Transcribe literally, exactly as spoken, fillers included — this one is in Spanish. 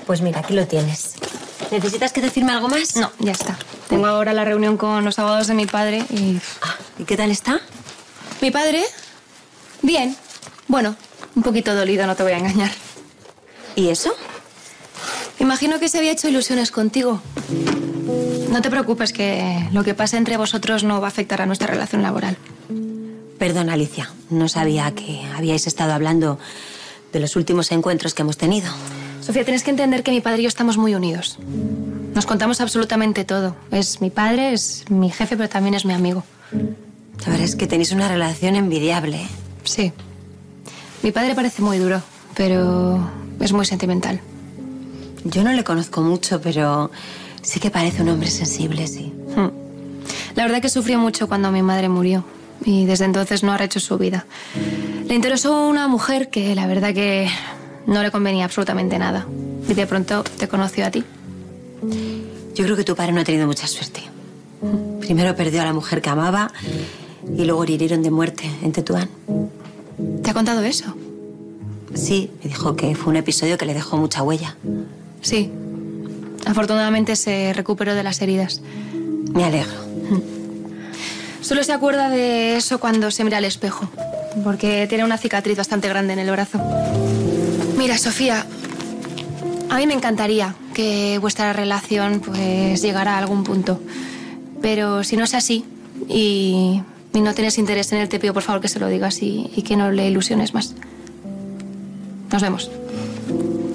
Pues mira, aquí lo tienes. ¿Necesitas que te firme algo más? No, ya está. Tengo ahora la reunión con los abogados de mi padre y... Ah, ¿y qué tal está? ¿Mi padre? Bien. Bueno, un poquito dolido, no te voy a engañar. ¿Y eso? Imagino que se había hecho ilusiones contigo. No te preocupes, que lo que pasa entre vosotros no va a afectar a nuestra relación laboral. Perdona, Alicia. No sabía que habíais estado hablando de los últimos encuentros que hemos tenido. Sofía, tienes que entender que mi padre y yo estamos muy unidos. Nos contamos absolutamente todo. Es mi padre, es mi jefe, pero también es mi amigo. La verdad es que tenéis una relación envidiable. Sí. Mi padre parece muy duro, pero es muy sentimental. Yo no le conozco mucho, pero sí que parece un hombre sensible, sí. Hmm. La verdad que sufrió mucho cuando mi madre murió y desde entonces no ha rehecho su vida. Le interesó una mujer que la verdad que no le convenía absolutamente nada. Y de pronto te conoció a ti. Yo creo que tu padre no ha tenido mucha suerte. Primero perdió a la mujer que amaba y luego le hirieron de muerte en Tetuán. ¿Te ha contado eso? Sí, me dijo que fue un episodio que le dejó mucha huella. Sí. Afortunadamente se recuperó de las heridas. Me alegro. Solo se acuerda de eso cuando se mira al espejo, porque tiene una cicatriz bastante grande en el brazo. Mira, Sofía, a mí me encantaría que vuestra relación pues llegara a algún punto. Pero si no es así y, y no tienes interés en él, te pido por favor que se lo digas y, y que no le ilusiones más. Nos vemos.